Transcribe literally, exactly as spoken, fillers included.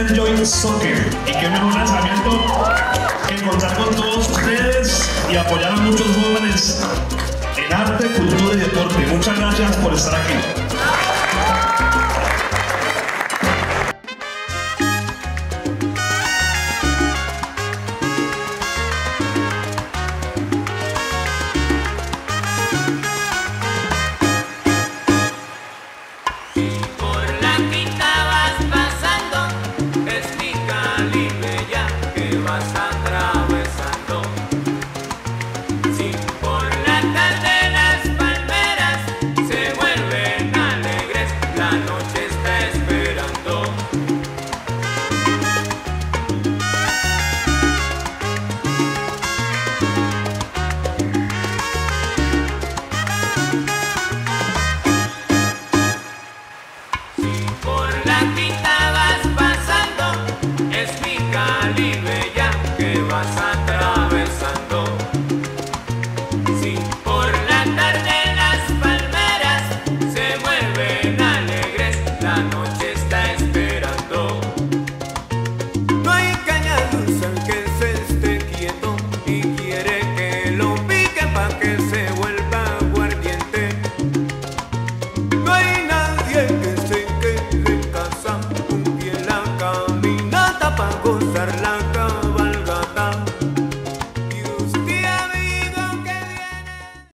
Enjoy Soccer. Y qué mejor lanzamiento que contar con todos ustedes y apoyar a muchos jóvenes en arte, cultura y deporte. Muchas gracias por estar aquí. Que se quede en casa, un pie en la caminata pagó.